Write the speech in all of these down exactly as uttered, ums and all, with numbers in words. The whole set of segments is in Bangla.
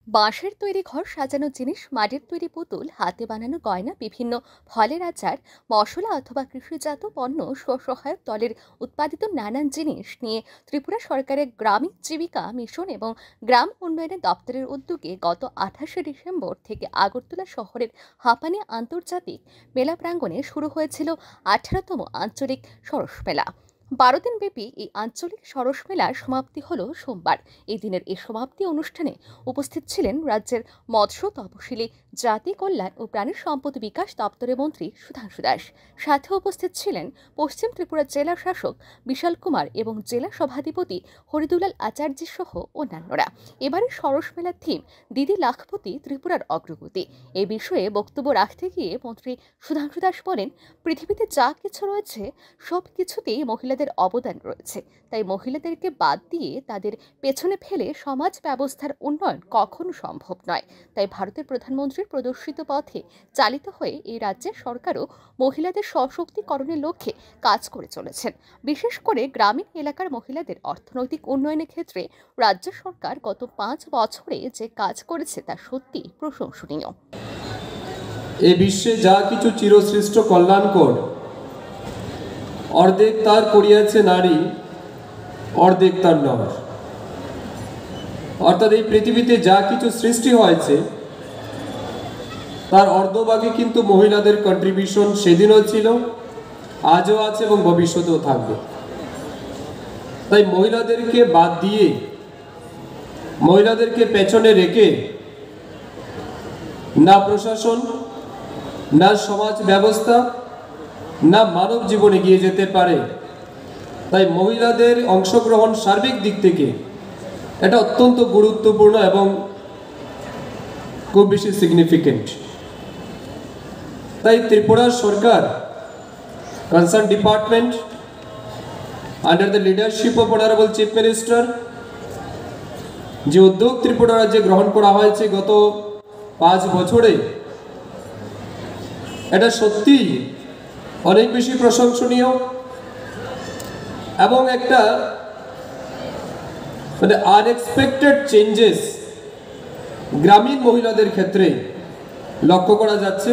বাঁশের তৈরি ঘর সাজানো জিনিস, মাটির তৈরি পুতুল, হাতে বানানো গয়না, বিভিন্ন ফলের আচার, মশলা অথবা কৃষিজাত পণ্য, স্বসহায়ক দলের উৎপাদিত নানান জিনিস নিয়ে ত্রিপুরা সরকারের গ্রামীণ জীবিকা মিশন এবং গ্রাম উন্নয়ন দপ্তরের উদ্যোগে গত আঠাশে ডিসেম্বর থেকে আগরতলা শহরের হাঁপানি আন্তর্জাতিক মেলা প্রাঙ্গণে শুরু হয়েছিল আঠারোতম আঞ্চলিক সরস মেলা। বারো দিন ব্যাপী এই আঞ্চলিক সরস মেলার সমাপ্তি হল সোমবার। এই দিনের এই সমাপ্তি অনুষ্ঠানে উপস্থিত ছিলেন রাজ্যের মৎস্য, তপশিলি জাতি কল্যাণ ও প্রাণী সম্পদ বিকাশ দপ্তরের মন্ত্রী সুধাংশু দাস। সাথে উপস্থিত ছিলেন পশ্চিম ত্রিপুরা জেলা শাসক বিশাল কুমার এবং জেলা সভাধিপতি হরিদুলাল আচার্য সহ অন্যান্যরা। এবারের সরস মেলার থিম দিদি লাখপতি, ত্রিপুরার অগ্রগতি। এই বিষয়ে বক্তব্য রাখতে গিয়ে মন্ত্রী সুধাংশু দাস বলেন, পৃথিবীতে যা কিছু রয়েছে সব কিছুতেই মহিলাদের অবদান রয়েছে। তাই মহিলাদেরকে বাদ দিয়ে তাদের পেছনে ফেলে সমাজ ব্যবস্থার উন্নয়ন কখনো সম্ভব নয়। তাই ভারতের প্রধানমন্ত্রীর প্রদর্শিত পথে চালিত হয়ে এই রাজ্যের সরকারও মহিলাদের সশক্তিকরণের লক্ষ্যে কাজ করে চলেছেন। বিশেষ করে গ্রামীণ এলাকার মহিলাদের অর্থনৈতিক উন্নয়নের ক্ষেত্রে রাজ্য সরকার গত পাঁচ বছরে যে কাজ করেছে তা সত্যি প্রশংসনীয়। এ বিশ্বে যা কিছু চিরসৃষ্ট কল্যাণকর, অর্ধেক তার করিয়াছে নারী, অর্ধেক তার নর। অর্থাৎ এই পৃথিবীতে যা কিছু সৃষ্টি হয়েছে তার অর্ধভাগে কিন্তু মহিলাদের কন্ট্রিবিউশন সেদিনও ছিল, আজও আছে এবং ভবিষ্যতেও থাকবে। তাই মহিলাদেরকে বাদ দিয়ে, মহিলাদেরকে পেছনে রেখে না প্রশাসন, না সমাজ ব্যবস্থা, না মানব জীবন এগিয়ে যেতে পারে। তাই মহিলাদের অংশগ্রহণ সার্বিক দিক থেকে এটা অত্যন্ত গুরুত্বপূর্ণ এবং খুব বেশি সিগনিফিকেন্ট। তাই ত্রিপুরা সরকার, concern department under the leadership of honourable chief minister, যে উদ্যোগ ত্রিপুরা রাজ্যে গ্রহণ করা হয়েছে গত পাঁচ বছরে, এটা সত্যি অনেক বেশি প্রশংসনীয় এবং একটা মানে আনএক্সপেক্টেড চেঞ্জেস গ্রামীণ মহিলাদের ক্ষেত্রে লক্ষ্য করা যাচ্ছে।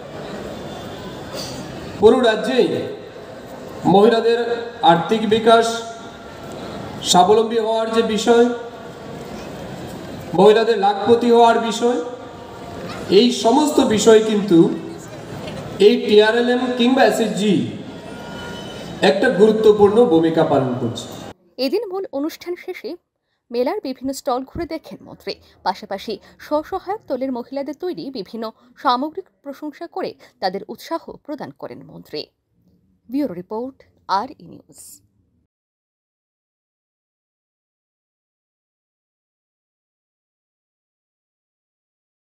পুরো রাজ্যে মহিলাদের আর্থিক বিকাশ, স্বাবলম্বী হওয়ার যে বিষয়, মহিলাদের লাখপতি হওয়ার বিষয়, এই সমস্ত বিষয় কিন্তু এই টিআরএলএম কিংবা এসএসজি একটা গুরুত্বপূর্ণ ভূমিকা পালন করছে। এদিন মূল অনুষ্ঠান শেষে মেলার বিভিন্ন স্টল ঘুরে দেখেন মন্ত্রী। পাশাপাশি স্বসহায়ক দলের মহিলাদের তৈরি বিভিন্ন সামগ্রিক প্রশংসা করে তাদের উৎসাহ প্রদান করেন মন্ত্রী। Bureau report, R E news.